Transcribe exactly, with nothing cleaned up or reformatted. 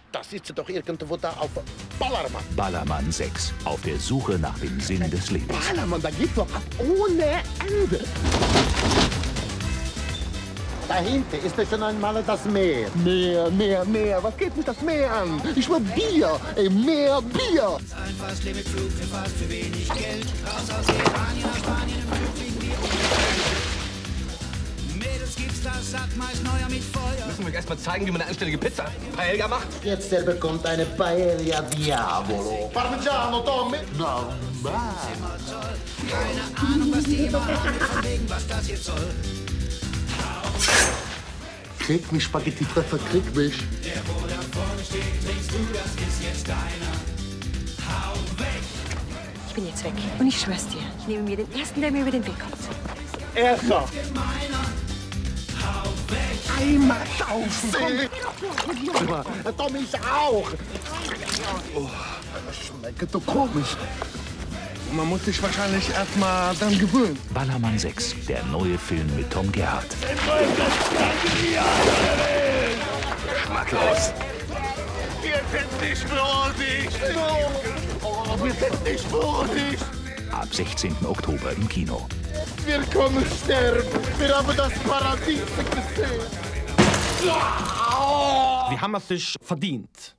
Da sitzt doch irgendwo da auf Ballermann. Ballermann sechs. Auf der Suche nach dem Sinn des Lebens. Ballermann, da gibt's doch ohne Ende. Da hinten ist ja schon einmal das Meer. Meer, Meer, Meer. Was geht mich das Meer an? Ich will Bier. Ey, mehr Bier. Einfach Leben mit Flug für fast für wenig Geld. Raus aus Italien nach Spanien im Flug fliegen wir um die Welt. Mädels gibt's das satt, meist neuer mit Feuer. Müssen wir euch erst mal zeigen, wie man eine anständige Pizza Paella macht? Jetzt der bekommt eine Paella Diavolo. Parmigiano, Tommy. Normal. Keine Ahnung, was die immer haben, von wegen, was das jetzt soll. Krieg mich, Spaghetti-Treffer, krieg mich. Der, wo da vorne steht, trinkst du, das ist jetzt deiner. Hau weg! Ich bin jetzt weg. Und ich schwör's dir, ich nehme mir den ersten, der mir über den Weg kommt. Erster. Hau weg! Einmal saufen. Tommy, ich auch. Oh, das schmeckt doch komisch. Man muss sich wahrscheinlich erst mal dann gewöhnen. Ballermann sechs. Der neue Film mit Tom Gerhardt. Geschmacklos. Wir sind nicht würdig. Oh, wir sind nicht würdig. Ab sechzehnten Oktober im Kino. Wir können sterben. Wir haben das Paradies gesehen. Wir haben es sich verdient.